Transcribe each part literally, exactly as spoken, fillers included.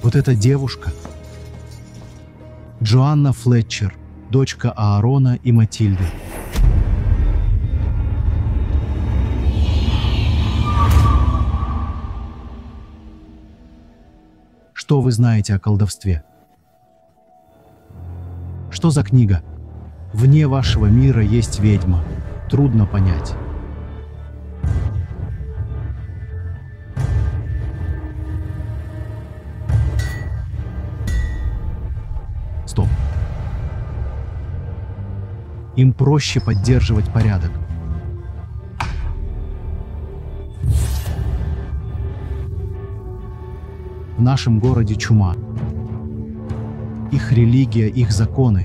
Вот эта девушка, Джоанна Флетчер, дочка Аарона и Матильды. Что вы знаете о колдовстве? Что за книга? Вне вашего мира есть ведьма. Трудно понять. Стоп. Им проще поддерживать порядок. В нашем городе чума. Их религия, их законы.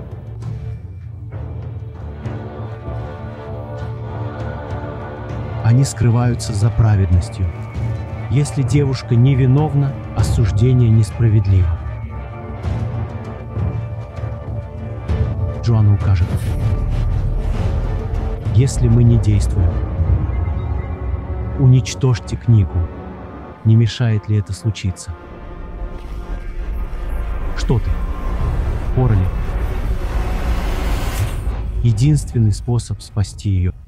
Они скрываются за праведностью. Если девушка невиновна, осуждение несправедливо. Джоанна укажет. Если мы не действуем, уничтожьте книгу. Не мешает ли это случиться? Что ты? Орли. Единственный способ спасти ее